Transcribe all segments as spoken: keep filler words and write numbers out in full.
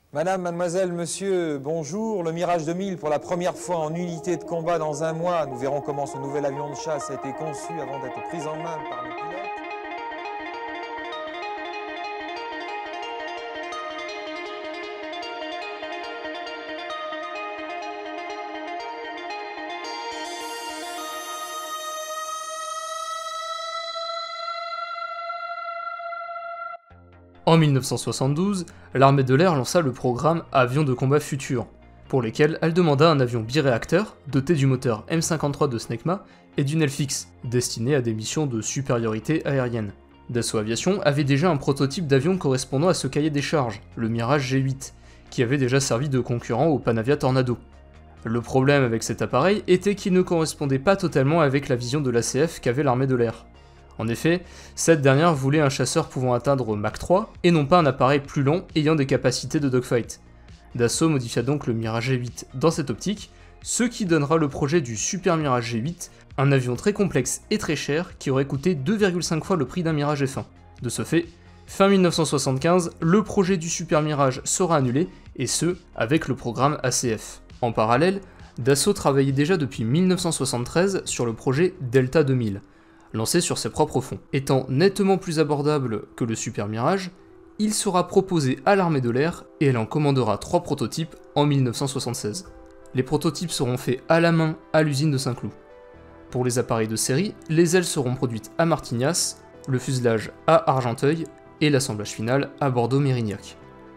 Madame, mademoiselle, monsieur, bonjour. Le Mirage deux mille pour la première fois en unité de combat dans un mois. Nous verrons comment ce nouvel avion de chasse a été conçu avant d'être pris en main par le pilote. En mille neuf cent soixante-douze, l'armée de l'air lança le programme Avions de combat futur, pour lesquels elle demanda un avion biréacteur doté du moteur M cinquante-trois de Snecma et d'une aile fixe, destiné à des missions de supériorité aérienne. Dassault Aviation avait déjà un prototype d'avion correspondant à ce cahier des charges, le Mirage G huit, qui avait déjà servi de concurrent au Panavia Tornado. Le problème avec cet appareil était qu'il ne correspondait pas totalement avec la vision de l'A C F qu'avait l'armée de l'air. En effet, cette dernière voulait un chasseur pouvant atteindre Mach trois, et non pas un appareil plus long ayant des capacités de dogfight. Dassault modifia donc le Mirage G huit dans cette optique, ce qui donnera le projet du Super Mirage G huit, un avion très complexe et très cher qui aurait coûté deux virgule cinq fois le prix d'un Mirage F un. De ce fait, fin mille neuf cent soixante-quinze, le projet du Super Mirage sera annulé, et ce, avec le programme A C F. En parallèle, Dassault travaillait déjà depuis mille neuf cent soixante-treize sur le projet Delta deux mille. Lancé sur ses propres fonds. Étant nettement plus abordable que le Super Mirage, il sera proposé à l'armée de l'air et elle en commandera trois prototypes en mille neuf cent soixante-seize. Les prototypes seront faits à la main à l'usine de Saint-Cloud. Pour les appareils de série, les ailes seront produites à Martignas, le fuselage à Argenteuil et l'assemblage final à Bordeaux-Mérignac.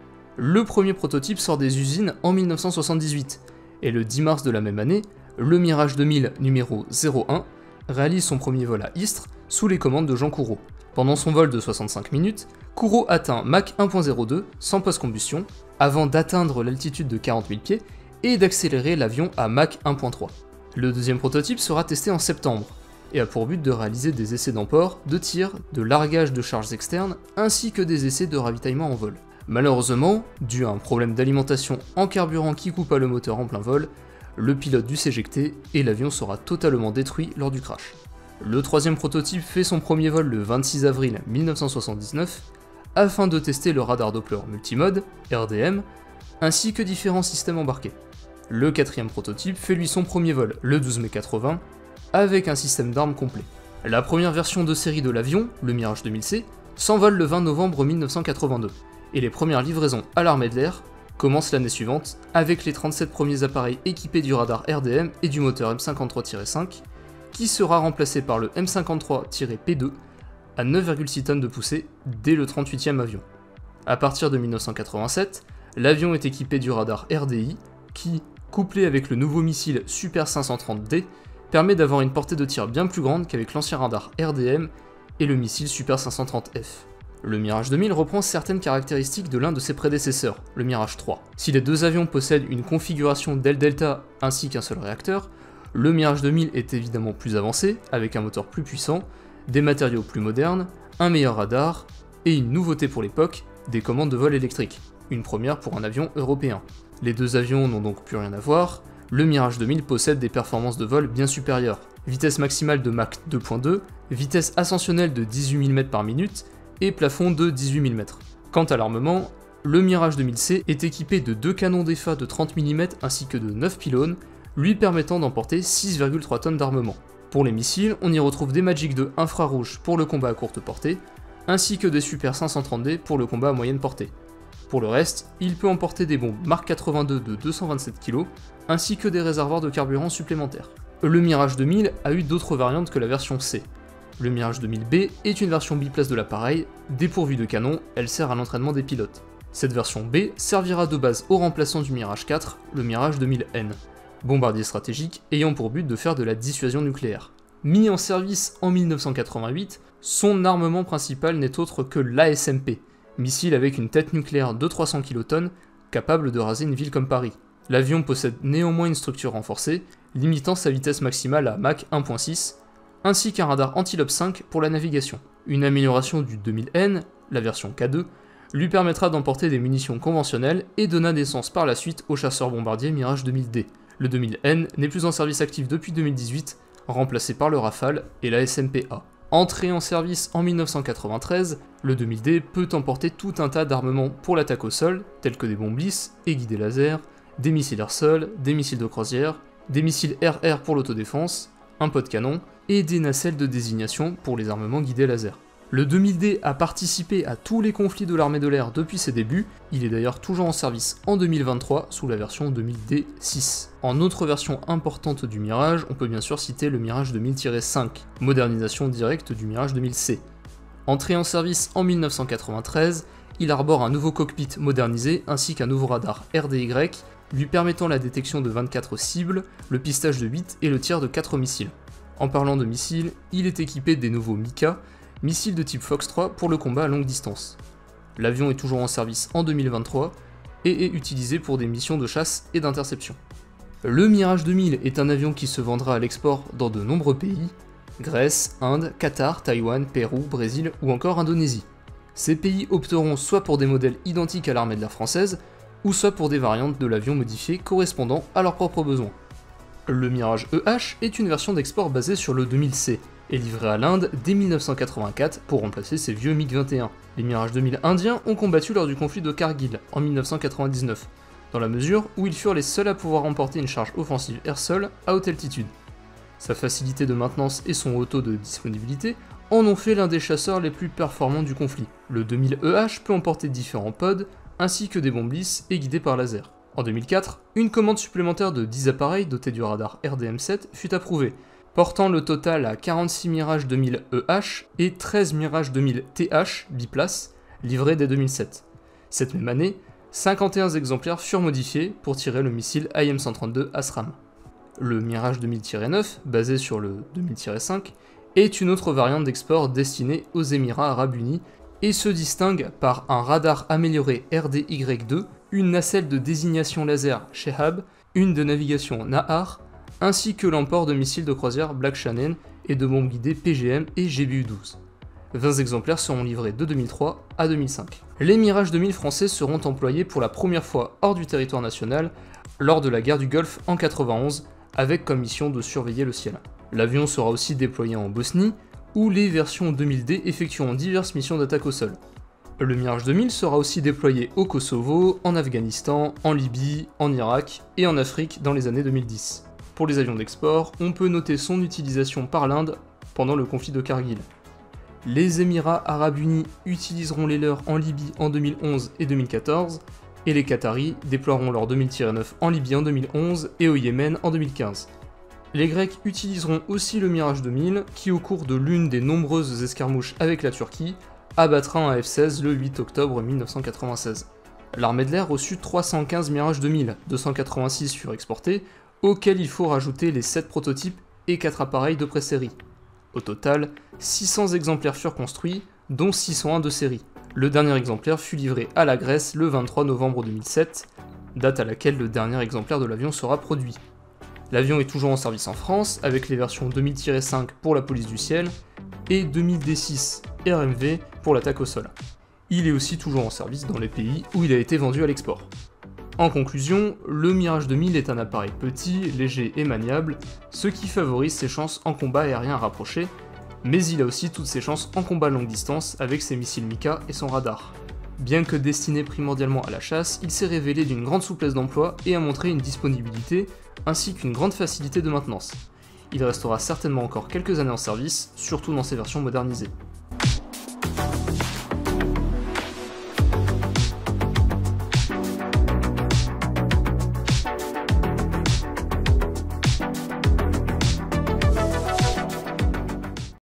Le premier prototype sort des usines en mille neuf cent soixante-dix-huit et le dix mars de la même année, le Mirage deux mille numéro zéro un réalise son premier vol à Istres sous les commandes de Jean Courreau. Pendant son vol de soixante-cinq minutes, Courreau atteint Mach un point zéro deux sans post-combustion, avant d'atteindre l'altitude de quarante mille pieds et d'accélérer l'avion à Mach un point trois. Le deuxième prototype sera testé en septembre, et a pour but de réaliser des essais d'emport, de tir, de largage de charges externes, ainsi que des essais de ravitaillement en vol. Malheureusement, dû à un problème d'alimentation en carburant qui coupa le moteur en plein vol, le pilote dut s'éjecter et l'avion sera totalement détruit lors du crash. Le troisième prototype fait son premier vol le vingt-six avril mille neuf cent soixante-dix-neuf afin de tester le radar Doppler multimode, R D M, ainsi que différents systèmes embarqués. Le quatrième prototype fait lui son premier vol le douze mai quatre-vingts avec un système d'armes complet. La première version de série de l'avion, le Mirage deux mille C, s'envole le vingt novembre mille neuf cent quatre-vingt-deux et les premières livraisons à l'armée de l'air commence l'année suivante avec les trente-sept premiers appareils équipés du radar R D M et du moteur M cinquante-trois tiret cinq, qui sera remplacé par le M cinquante-trois tiret P deux à neuf virgule six tonnes de poussée dès le trente-huitième avion. A partir de mille neuf cent quatre-vingt-sept, l'avion est équipé du radar R D I qui, couplé avec le nouveau missile Super cinq cent trente D, permet d'avoir une portée de tir bien plus grande qu'avec l'ancien radar R D M et le missile Super cinq cent trente F. Le Mirage deux mille reprend certaines caractéristiques de l'un de ses prédécesseurs, le Mirage trois. Si les deux avions possèdent une configuration d'aile delta ainsi qu'un seul réacteur, le Mirage deux mille est évidemment plus avancé, avec un moteur plus puissant, des matériaux plus modernes, un meilleur radar, et une nouveauté pour l'époque, des commandes de vol électriques, une première pour un avion européen. Les deux avions n'ont donc plus rien à voir, le Mirage deux mille possède des performances de vol bien supérieures, vitesse maximale de Mach deux point deux, vitesse ascensionnelle de dix-huit mille mètres par minute, et plafond de dix-huit mille mètres. Quant à l'armement, le Mirage deux mille C est équipé de deux canons d'E F A de trente millimètres ainsi que de neuf pylônes, lui permettant d'emporter six virgule trois tonnes d'armement. Pour les missiles, on y retrouve des Magic deux infrarouges pour le combat à courte portée, ainsi que des Super cinq cent trente D pour le combat à moyenne portée. Pour le reste, il peut emporter des bombes Mark quatre-vingt-deux de deux cent vingt-sept kilos, ainsi que des réservoirs de carburant supplémentaires. Le Mirage deux mille a eu d'autres variantes que la version C. Le Mirage deux mille B est une version biplace de l'appareil, dépourvue de canon, elle sert à l'entraînement des pilotes. Cette version B servira de base au remplaçant du Mirage quatre, le Mirage deux mille N, bombardier stratégique ayant pour but de faire de la dissuasion nucléaire. Mis en service en mille neuf cent quatre-vingt-huit, son armement principal n'est autre que l'A S M P, missile avec une tête nucléaire de trois cents kilotonnes, capable de raser une ville comme Paris. L'avion possède néanmoins une structure renforcée, limitant sa vitesse maximale à Mach un point six, ainsi qu'un radar Antilope cinq pour la navigation. Une amélioration du deux mille N, la version K deux, lui permettra d'emporter des munitions conventionnelles et donna naissance par la suite au chasseur bombardier Mirage deux mille D. Le deux mille N n'est plus en service actif depuis deux mille dix-huit, remplacé par le Rafale et la S M P A. Entré en service en mille neuf cent quatre-vingt-treize, le deux mille D peut emporter tout un tas d'armements pour l'attaque au sol, tels que des bombes lisses et guidées laser, des missiles air-sol, des missiles de croisière, des missiles air-air pour l'autodéfense, un pot de canon et des nacelles de désignation pour les armements guidés laser. Le deux mille D a participé à tous les conflits de l'armée de l'air depuis ses débuts, il est d'ailleurs toujours en service en deux mille vingt-trois sous la version deux mille D six. En autre version importante du Mirage, on peut bien sûr citer le Mirage deux mille tiret cinq, modernisation directe du Mirage deux mille C. Entré en service en mille neuf cent quatre-vingt-treize, il arbore un nouveau cockpit modernisé ainsi qu'un nouveau radar R D Y, lui permettant la détection de vingt-quatre cibles, le pistage de huit et le tir de quatre missiles. En parlant de missiles, il est équipé des nouveaux Mika, missiles de type Fox trois pour le combat à longue distance. L'avion est toujours en service en deux mille vingt-trois et est utilisé pour des missions de chasse et d'interception. Le Mirage deux mille est un avion qui se vendra à l'export dans de nombreux pays, Grèce, Inde, Qatar, Taïwan, Pérou, Brésil ou encore Indonésie. Ces pays opteront soit pour des modèles identiques à l'armée de l'air française, ou soit pour des variantes de l'avion modifiées correspondant à leurs propres besoins. Le Mirage E H est une version d'export basée sur le deux mille C, et livré à l'Inde dès mille neuf cent quatre-vingt-quatre pour remplacer ses vieux MiG vingt et un. Les Mirage deux mille indiens ont combattu lors du conflit de Kargil en mille neuf cent quatre-vingt-dix-neuf, dans la mesure où ils furent les seuls à pouvoir emporter une charge offensive air-sol à haute altitude. Sa facilité de maintenance et son haut taux de disponibilité en ont fait l'un des chasseurs les plus performants du conflit. Le deux mille E H peut emporter différents pods, ainsi que des bombes lisses et guidées par laser. En deux mille quatre, une commande supplémentaire de dix appareils dotés du radar R D M sept fut approuvée, portant le total à quarante-six Mirage deux mille E H et treize Mirage deux mille T H biplace, livrés dès deux mille sept. Cette même année, cinquante et un exemplaires furent modifiés pour tirer le missile I M cent trente-deux ASRAAM. Le Mirage deux mille tiret neuf, basé sur le deux mille tiret cinq, est une autre variante d'export destinée aux Émirats Arabes Unis et se distingue par un radar amélioré R D Y deux, une nacelle de désignation laser Shehab, une de navigation Nahar, ainsi que l'emport de missiles de croisière Black Shannon et de bombes guidées P G M et G B U douze. vingt exemplaires seront livrés de deux mille trois à deux mille cinq. Les Mirage deux mille français seront employés pour la première fois hors du territoire national lors de la guerre du Golfe en quatre-vingt-onze, avec comme mission de surveiller le ciel. L'avion sera aussi déployé en Bosnie, où les versions deux mille D effectueront diverses missions d'attaque au sol. Le Mirage deux mille sera aussi déployé au Kosovo, en Afghanistan, en Libye, en Irak et en Afrique dans les années deux mille dix. Pour les avions d'export, on peut noter son utilisation par l'Inde pendant le conflit de Kargil. Les Émirats Arabes Unis utiliseront les leurs en Libye en deux mille onze et deux mille quatorze, et les Qataris déploieront leur deux mille tiret neuf en Libye en deux mille onze et au Yémen en deux mille quinze. Les Grecs utiliseront aussi le Mirage deux mille, qui au cours de l'une des nombreuses escarmouches avec la Turquie, abattra un F seize le huit octobre mille neuf cent quatre-vingt-seize. L'armée de l'air reçut trois cent quinze Mirage deux mille, deux cent quatre-vingt-six furent exportés, auxquels il faut rajouter les sept prototypes et quatre appareils de pré-série. Au total, six cents exemplaires furent construits, dont six cent un de série. Le dernier exemplaire fut livré à la Grèce le vingt-trois novembre deux mille sept, date à laquelle le dernier exemplaire de l'avion sera produit. L'avion est toujours en service en France, avec les versions deux mille tiret cinq pour la police du ciel, et deux mille D six R M V pour l'attaque au sol. Il est aussi toujours en service dans les pays où il a été vendu à l'export. En conclusion, le Mirage deux mille est un appareil petit, léger et maniable, ce qui favorise ses chances en combat aérien rapproché, mais il a aussi toutes ses chances en combat longue distance avec ses missiles Mika et son radar. Bien que destiné primordialement à la chasse, il s'est révélé d'une grande souplesse d'emploi et a montré une disponibilité, ainsi qu'une grande facilité de maintenance. Il restera certainement encore quelques années en service, surtout dans ses versions modernisées.